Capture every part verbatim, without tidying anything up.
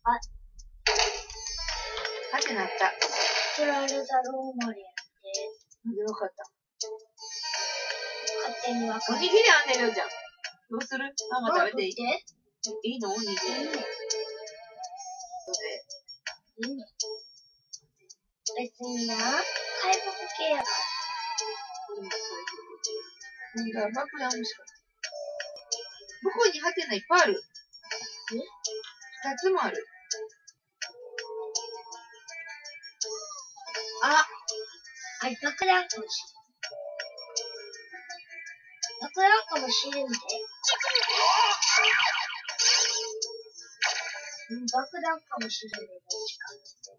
あ、 はてなった。 プラルダローマリアって。 なんでわかった？ 勝手にわかる。 おにぎりあんねん、りょうちゃん。どうする？ママ食べていい？ いいいの？おにぎり。いいね。どれ？ いいね。別にな、回復系やから。 なんだ、爆弾欲しかった。どこにハテナいっぱいある？え？二つもある。あ！ あれ、爆弾かもしれん。爆弾かもしれんで。うん、爆弾かもしれんで、どっちか。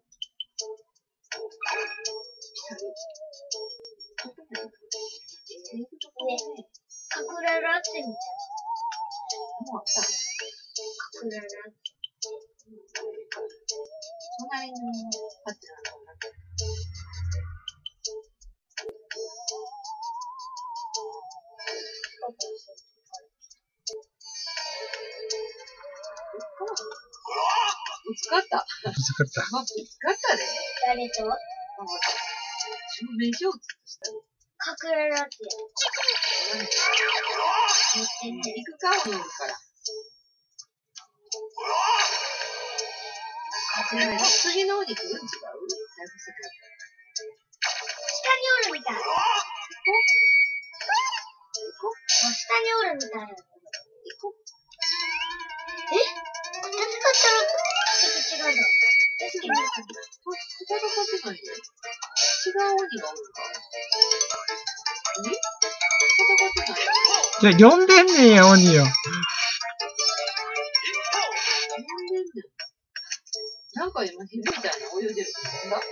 ね、カクララってみたい。 もうあった。 カクララって。 隣のハテナの中。ぶつかった。 ぶつかった。 ぶつかったで。 誰と？ 証明書をつくしたで。 カクララって。 行くかおるから。次の方に来るん違う？だいぶ世界。 下におるみたい。行こう。下におるみたいな。行こう。え？戦ったら、ちょっと違うんだ。助けに行くんだ。 戦ってないよ。違う鬼がおるか。え？戦ってない。 じゃあ、呼んでんねんや、鬼よ。 呼んでんねん。なんか今、蛇みたいな泳いでる。なんだ？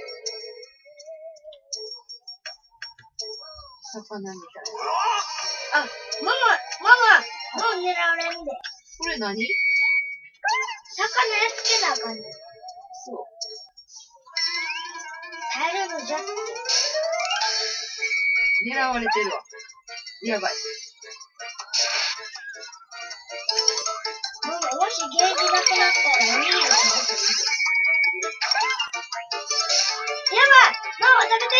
魚みたいな。 あ、ママ、ママ、もう狙われんで。 これ何？ 魚やっつけなあかんねん。 そう。 耐えるのじゃって。 狙われてるわ。やばい。 ママ、もしゲージなくなったらおにぎり食べてみて。やばい！ママ食べて！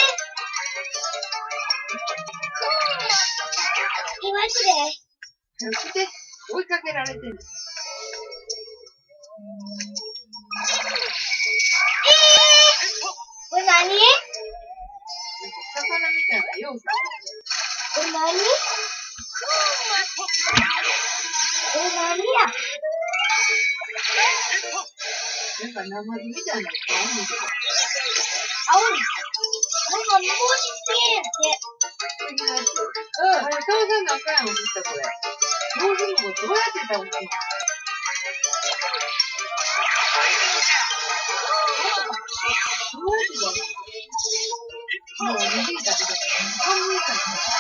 今行くで。 来て、追いかけられてる。 えー、これ何？ 魚みたいな要素。 これ何？これ何や？ なんか生みたいなのが多いんだけど。 青い。なんか、帽子つけんって。 次のやつ。うん。あれ、倒さなあかんやん、実はこれ。どうするの？どうやって倒すの？もう、握りだけだから、半分以下に。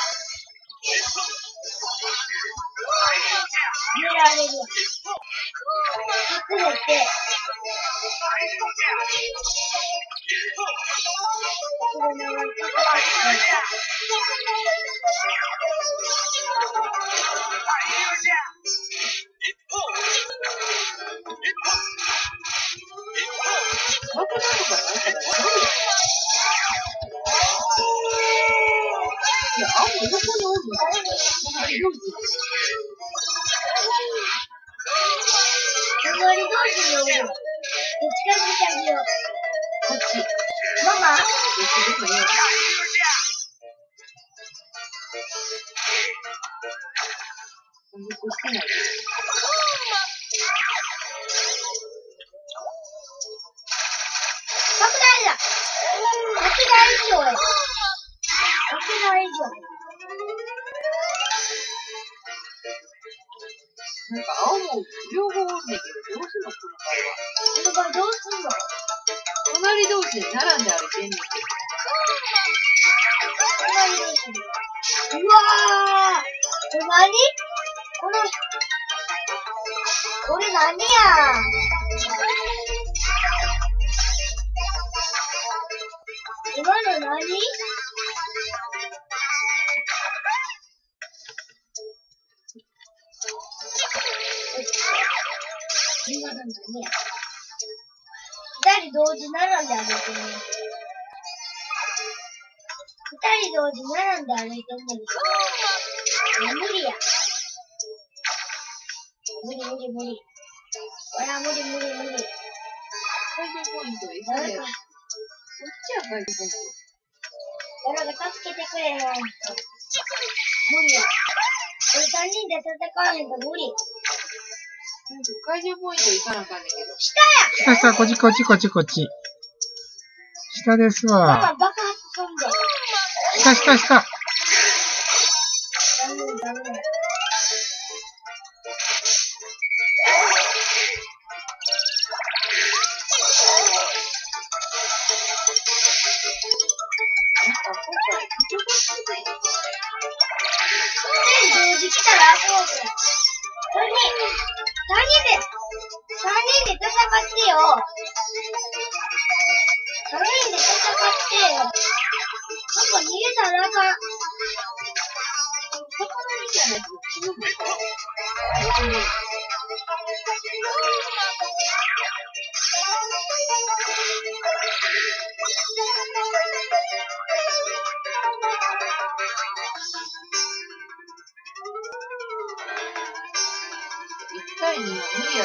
狙われる。隠れて。これの爆弾とかなんかだよ。いや、青の横におるの。隣同士。 隣同士におるよ。どっちから見てあげよう。 こっち。 ママ？ どっちでもいいよ。残してない。 爆弾だ！爆弾以上や。爆弾以上や。 なんか青も両方おるんだけど、どうすんのこの場合は。 この場合どうすんの？ 隣同士で並んで歩いてんねんけど。 隣同士で。うわー！これ何？この、これ何や？今の何？今の何や？ 人同時並んで歩いてんねんけど。二人同時並んで歩いてんねんけど。いや、無理や。無理無理無理。ほら、無理無理無理。 回転ポイントいくね。こっ誰か、 ちは回転ポイント。 誰か助けてくれへん。無理や。俺三人で戦わへんと無理。 なんか回転ポイントいかなあかんねんけど。 下や下下、こっちこっちこっちこっち。下ですママわ。 爆発すんで。 下下下。 ダメダメ。 なんか今回、人がついている。 同時来たらあそうぜ。三人、三人で、三人で戦ってよ。三人で戦ってよ。なんか逃げたらあかん。 魚みたいなやつ死ぬのか別に。一対二は無理やろ。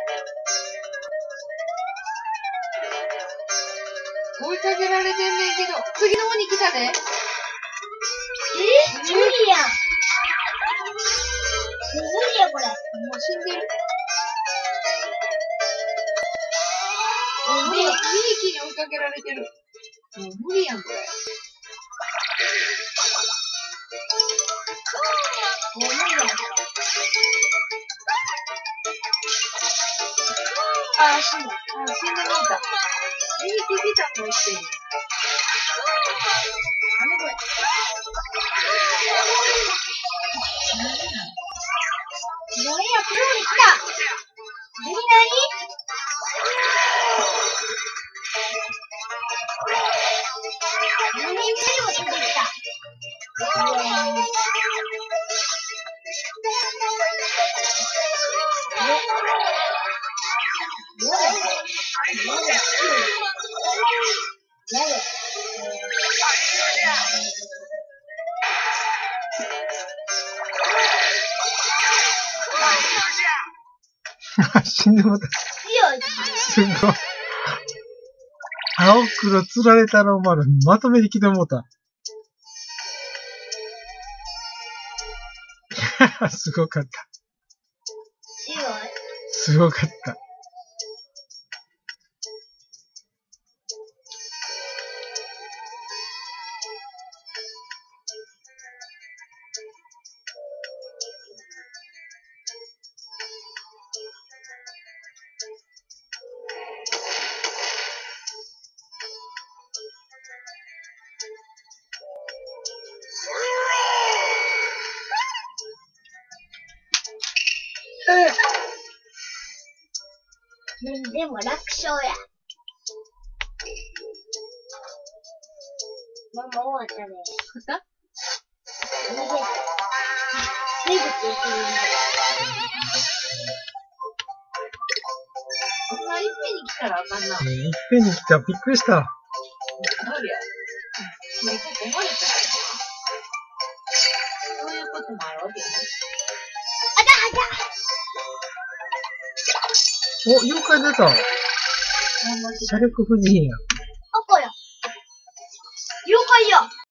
追いかけられてんねんけど、次の鬼来たで。 え無理やん。無理やこれ。 もう死んでる。 無理や。 に匹に追いかけられてる。もう無理やん、これ。 もう無理や。あー、死んだ。 あ、死んでもうた。に匹来たもう一遍。 何これ。何や、黒に来た。何何何人目にも出てきた。うわー。 死んでもうた。 強い。 すごい。青黒釣られたらおまる。まとめに来てもうた。すごかった。 強い。 すごかった。 うん、でも楽勝や。ママ終わったね。 来た逃げた。出口行ってるんだ。 こんないっぺんに来たらあかんな。 ねいっぺんに来た。びっくりした。 なるや。もうここまでたらそういうこともあるわけね。 あだあだ。 お、妖怪出た。 頑張ってシャレク夫人や。 赤や。妖怪や。